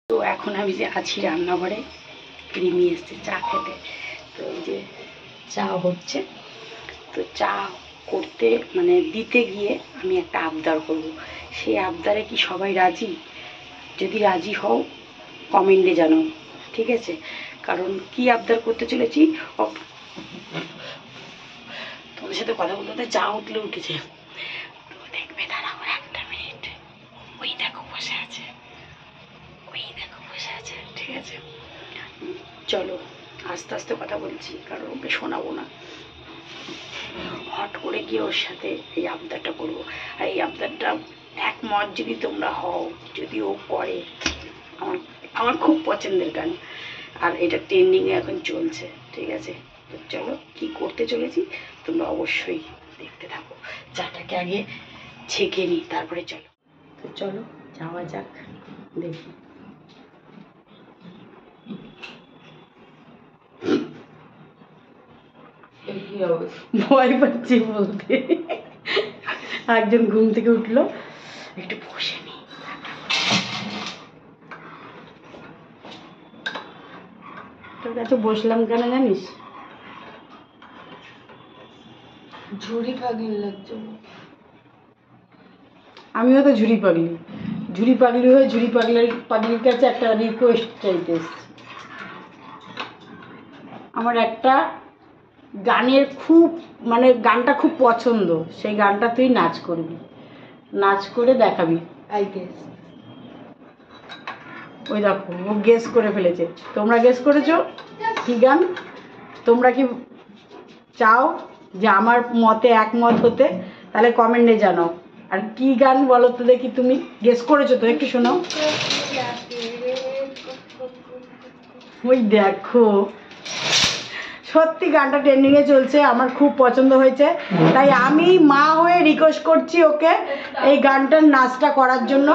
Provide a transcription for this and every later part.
তো এখন আমি যে আছি রান্নাঘরে, রিমি এসছে চা খেতে। তো এই যে চা হচ্ছে, তো চা করতে মানে দিতে গিয়ে আমি একটা আবদার করব। সেই আবদারে কি সবাই রাজি? যদি রাজি হও কমেন্টে জানাও, ঠিক আছে? কারণ কি আবদার করতে চলেছি তোমাদের সাথে কথা বলতে চা উঠলে উঠেছে। তো দেখবে দাঁড়াও একটা মিনিট, ওই দেখো বসে আছে, ওই দেখো বসে আছে, ঠিক আছে? চলো আস্তে আস্তে কথা বলছি, কারণ ওকে শোনাবো না। হট করে গিয়ে ওর সাথে এই আবদারটা করবো। আর এই আবদারটা একমত যদি তোমরা হও, যদি ও করে, আমার আমার খুব পছন্দের গান, আর এটা ট্রেন্ডিংয়ে এখন চলছে, ঠিক আছে? তো চলো কি করতে চলেছি তোমরা অবশ্যই দেখতে থাকো। চাটাকে আগে ছেঁকে নিই, তারপরে চলো। তো চলো যাওয়া যাক, দেখি। ভয় পাচ্ছি বলতে, একজন ঘুম থেকে উঠলো, একটু বসে নি। তোর কাছে বসলাম কেন জানিস? ঝুড়ি পাগলি লাগছে। আমিও তো ঝুড়ি পাগলি, ঝুড়ি পাগলি হয়ে ঝুড়ি পাগলির কাছে একটা রিকোয়েস্ট চাইতে এসেছি। আমার একটা গানের খুব মানে গানটা খুব পছন্দ, সেই গানটা তুই নাচ করবি, নাচ করে দেখাবি। I guess. ওই দেখো ও গেস করে ফেলেছে। তোমরা গেস করেছো কি গান? তোমরা কি চাও যে আমার মতে একমত হতে? তাহলে কমেন্টে জানাও। আর কি গান বলো তো দেখি, তুমি গেস করেছো তো? একটু শোনাও। ওই দেখো, সত্যি গানটা ট্রেন্ডিংয়ে চলছে, আমার খুব পছন্দ হয়েছে, তাই আমি মা হয়ে রিকোয়েস্ট করছি ওকে এই গানটার নাচটা করার জন্য।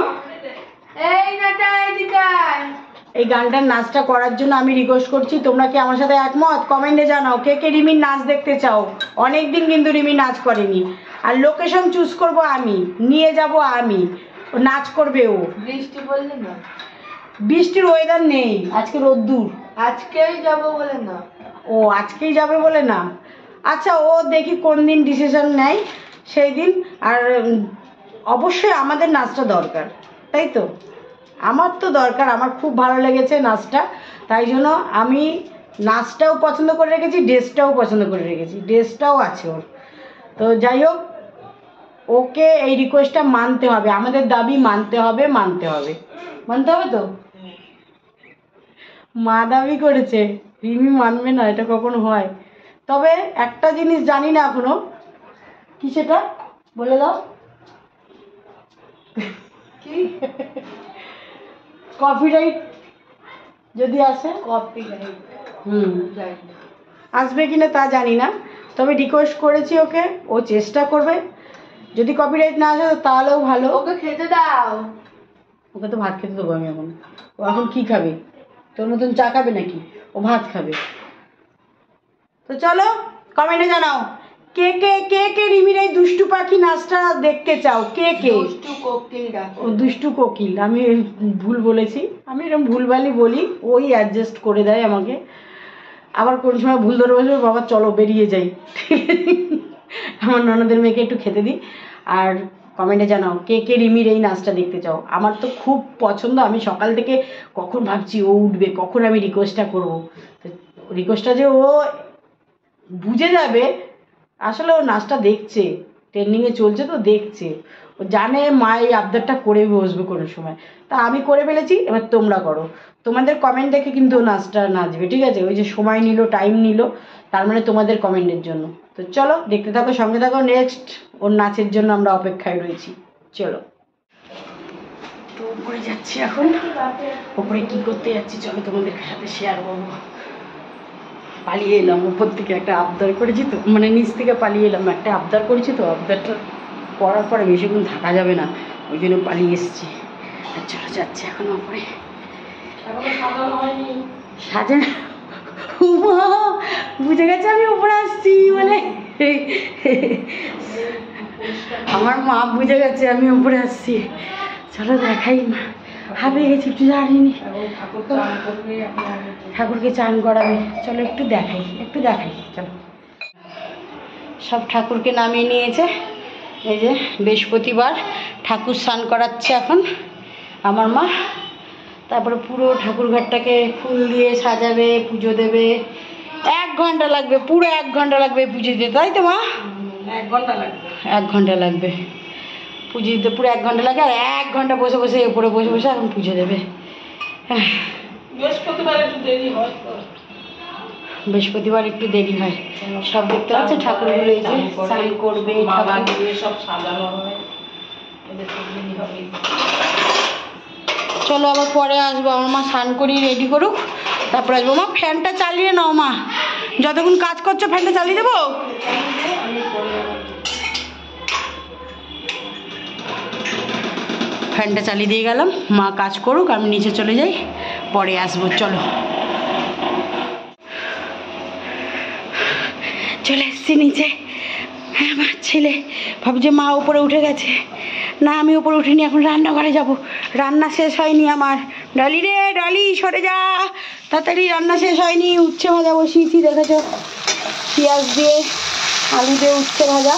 এই গানটার নাচটা করার জন্য আমি রিকোয়েস্ট করছি। তোমরা কি আমার সাথে একমত? কমেন্টে জানাও কে কে রিমির নাচ দেখতে চাও। অনেকদিন কিন্তু রিমি নাচ করেনি। আর লোকেশন চুজ করব আমি, নিয়ে যাব আমি, ও নাচ করবে ও। বৃষ্টি বললি না? বৃষ্টির ওয়েদার নেই, আজকে রোদ্দুর। আজকেই যাব বলে না। ও আজকেই যাবে বলে না? আচ্ছা ও দেখি কোন দিন ডিসিশন নেয় সেই দিন। আর অবশ্যই আমাদের নাচটা দরকার, তাই তো? আমার তো দরকার, আমার খুব ভালো লেগেছে নাচটা, তাই জন্য আমি নাচটাও পছন্দ করে রেখেছি, ড্রেসটাও পছন্দ করে রেখেছি, ড্রেসটাও আছে ওর। তো যাই হোক, ওকে এই রিকোয়েস্টটা মানতে হবে, আমাদের দাবি মানতে হবে, মানতে হবে, মানতে হবে তো। মা দাবি করেছে, রিমি মানবে না, এটা কখনো হয়? তবে একটা জিনিস জানি না এখনো, কি সেটা বলে দাও। কি? কপিরাইট যদি আসে? কপিরাইট? জানি না। আসবে কিনা তা জানি না, তবে রিকোয়েস্ট করেছি ওকে, ও চেষ্টা করবে। যদি কপিরাইট না আসে তাহলেও ভালো। ওকে খেতে দাও। ওকে তো ভাত খেতে দেবো আমি এখন। ও এখন কি খাবে? তোর মতন চা খাবে নাকি? ও ভাত খাবে। তো চলো কমেন্টে জানাও কে কে কে কে রিমির এই দুষ্টু পাখি নাচটা দেখতে চাও, কে কে? দুষ্টু কোকিল ডাকে। ও দুষ্টু কোকিল, আমি ভুল বলেছি, আমি এরকম ভুলভালই বলি, ওই অ্যাডজাস্ট করে দেয় আমাকে। আবার কোন সময় ভুল ধরে বসবে, বাবা চলো বেরিয়ে যাই, আমার ননদের মেয়েকে একটু খেতে দিই। আর কমেন্টে জানাও কে কে রিমির এই নাচটা দেখতে চাও। আমার তো খুব পছন্দ, আমি সকাল থেকে কখন ভাবছি ও উঠবে, কখন আমি রিকোয়েস্টটা করবো। তো রিকোয়েস্টটা যে ও বুঝে যাবে, আসলে ও নাচটা দেখছে, ট্রেন্ডিংয়ে চলছে তো দেখছে, ও জানে মা এই আবদারটা করে বসবে কোনো সময়। তা আমি করে ফেলেছি, এবার তোমরা করো। তোমাদের কমেন্ট দেখে কিন্তু ও নাচটা নাচবে, ঠিক আছে? ওই যে সময় নিল, টাইম নিল, তার মানে তোমাদের কমেন্টের জন্য। তো চলো দেখতে থাকো, সঙ্গে থাকো, নেক্সট ওর নাচের জন্য আমরা অপেক্ষায় রয়েছি। চলো তো উপরে যাচ্ছি এখন, উপরে কি করতে যাচ্ছি চলো তোমাদের সাথে শেয়ার করবো। পালিয়ে এলাম উপর থেকে, একটা আবদার করেছি তো, মানে নিচ থেকে পালিয়ে এলাম, একটা আবদার করেছি তো, আবদারটা করার পরে বেশিক্ষণ থাকা যাবে না, ওই জন্য পালিয়ে এসেছি। আর চলো যাচ্ছে এখন উপরে। সাজে মা বুঝে গেছে আমি উপরে আসছি, মানে আমার মা বুঝে গেছে আমি উপরে আসছি। চলো দেখাই হাঁপিয়ে গেছি, একটু জানিনি। ঠাকুরকে চান করাবে, চলো একটু দেখাই চলো। সব ঠাকুরকে নামিয়ে নিয়েছে। এই যে বৃহস্পতিবার ঠাকুর স্নান করাচ্ছে এখন আমার মা। তারপরে পুরো ঠাকুর ঘরটাকে ফুল দিয়ে সাজাবে, পুজো দেবে। 1 ঘন্টা লাগবে, পুরো 1 ঘন্টা লাগবে পুজো দিতে, তাই তো মা? 1 ঘন্টা লাগবে। 1 ঘন্টা লাগবে পুজো দিতে, পুরো 1 ঘন্টা লাগে। আর 1 ঘন্টা বসে বসে উপরে বসে বসে এখন পুজো দেবে। বৃহস্পতিবার একটু দেরি হয় তো, বৃহস্পতিবার একটু দেরি হয়। সব দেখতে পাচ্ছে ঠাকুরগুলো, এই যে স্নান করবে, সব সাজানো হয়। চলো আবার পরে আসবো, আমার মা স্নান করিয়ে রেডি করুক, তারপরে আসবো। মা ফ্যানটা চালিয়ে নাও মা, যতক্ষণ কাজ করছো ফ্যানটা চালিয়ে দেবো। ফ্যানটা চালিয়ে দিয়ে গেলাম, মা কাজ করুক, আমি নিচে চলে যাই, পরে আসবো। চলো, চলে এসছি নিচে। হ্যাঁ, আমার ছেলে ভাবছে মা উপরে উঠে গেছে। না, আমি উপরে উঠিনি, এখন রান্নাঘরে যাব। রান্না শেষ হয়নি আমার। ডলি রে, ডলি সরে যা, তাড়াতাড়ি রান্না শেষ হয়নি। উচ্ছে ভাজা বসিয়েছি, দেখেছ, পেঁয়াজ দিয়ে আলু দিয়ে উচ্ছে ভাজা।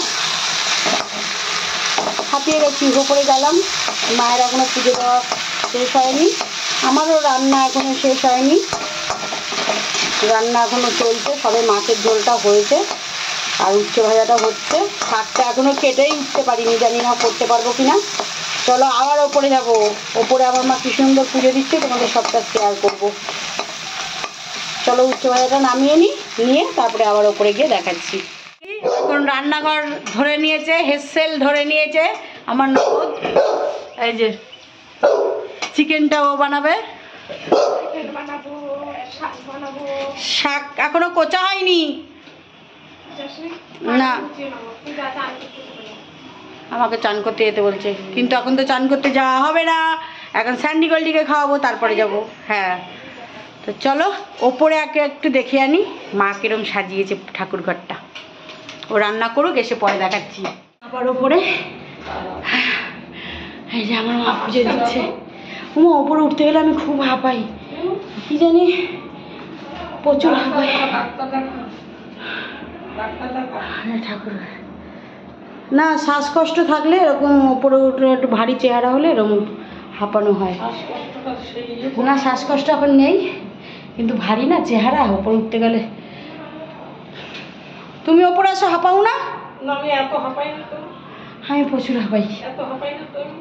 হাঁপিয়ে গেছি, ওপরে গেলাম। মায়ের এখনও পুজো দেওয়া শেষ হয়নি, আমারও রান্না এখনও শেষ হয়নি। রান্না এখনও চলছে, সবে মাছের ঝোলটা হয়েছে আর উচ্ছে ভাজাটা হচ্ছে। শাকটা এখনও কেটেই উঠতে পারিনি, জানি না করতে পারবো কিনা। চলো আবার ওপরে যাব। ওপরে আমার মা কি সুন্দর পুজো দিচ্ছে, তোমাদের সবটা শেয়ার করবো। চলো উচ্ছে ভাজাটা নামিয়ে নিয়ে তারপরে আবার ওপরে গিয়ে দেখাচ্ছি। এখন রান্নাঘর ধরে নিয়েছে, হেসেল ধরে নিয়েছে আমার ননদ। এই যে চিকেনটাও বানাবে, শাক এখনো কোচা হয়নি না। আমাকে চান করতে যেতে বলছে, কিন্তু এখন তো চান করতে যাওয়া হবে না, এখন স্যান্ডি গোল্ডিকে খাওয়াবো, তারপরে যাব। হ্যাঁ, তো চলো ওপরে একটু দেখে আনি মা কিরম সাজিয়েছে ঠাকুর ঘরটা। ও রান্না করুক, এসে পরে দেখাচ্ছি। আবার ওপরে এই যে আমার মা পুজো দিচ্ছে। ওপরে উঠতে গেলে আমি খুব হাঁপাই, কি জানি, প্রচুর হাঁপাই। ঠাকুর না, শ্বাসকষ্ট থাকলে এরকম ওপরে উঠলে, একটু ভারী চেহারা হলে এরকম হাঁপানো হয়। না, শ্বাসকষ্ট এখন নেই, কিন্তু ভারী না চেহারা, ওপরে উঠতে গেলে। তুমি ওপরে আসো, হাঁপাও না? আমি এত হাঁপাই না তো। আমি প্রচুর হাঁপাই, এত হাঁপাই না তো।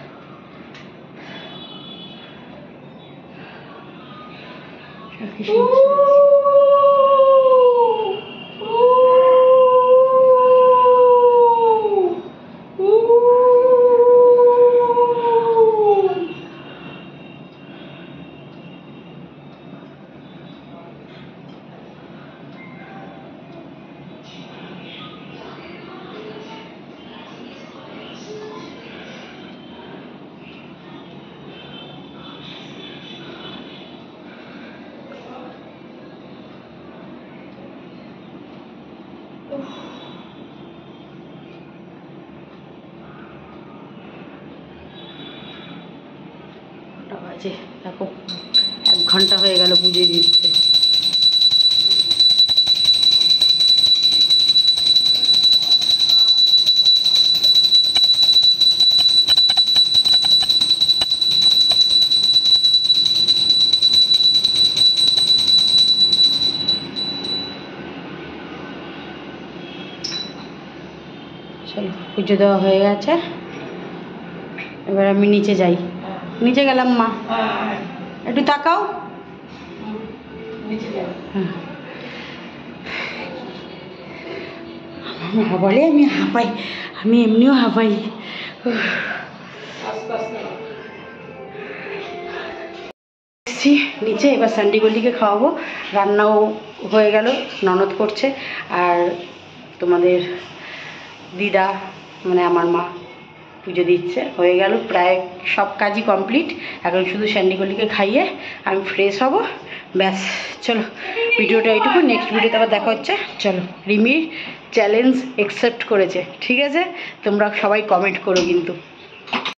বাজে দেখো, 1 ঘন্টা হয়ে গেল পুজো দিতে। চলো পুজো দেওয়া হয়ে গেছে, এবার আমি নিচে যাই। নিচে গেলাম মা, একটু তাকাও। হ্যাঁ, আমার মা বলে আমি হাঁপাই, আমি এমনিও হাঁপাই। নিচে এবার স্যান্ডি গোল্ডিকে খাওয়াবো। রান্নাও হয়ে গেল, ননদ করছে, আর তোমাদের দিদা মানে আমার মা পুজো দিচ্ছে, হয়ে গেল প্রায় সব কাজই কমপ্লিট। এখন শুধু স্যান্ডি গোল্ডিকে খাইয়ে আমি ফ্রেশ হব, ব্যাস। চলো ভিডিওটা এইটুকু, নেক্সট ভিডিওতে আবার দেখা হচ্ছে। চলো, রিমির চ্যালেঞ্জ অ্যাকসেপ্ট করেছে, ঠিক আছে? তোমরা সবাই কমেন্ট করো কিন্তু।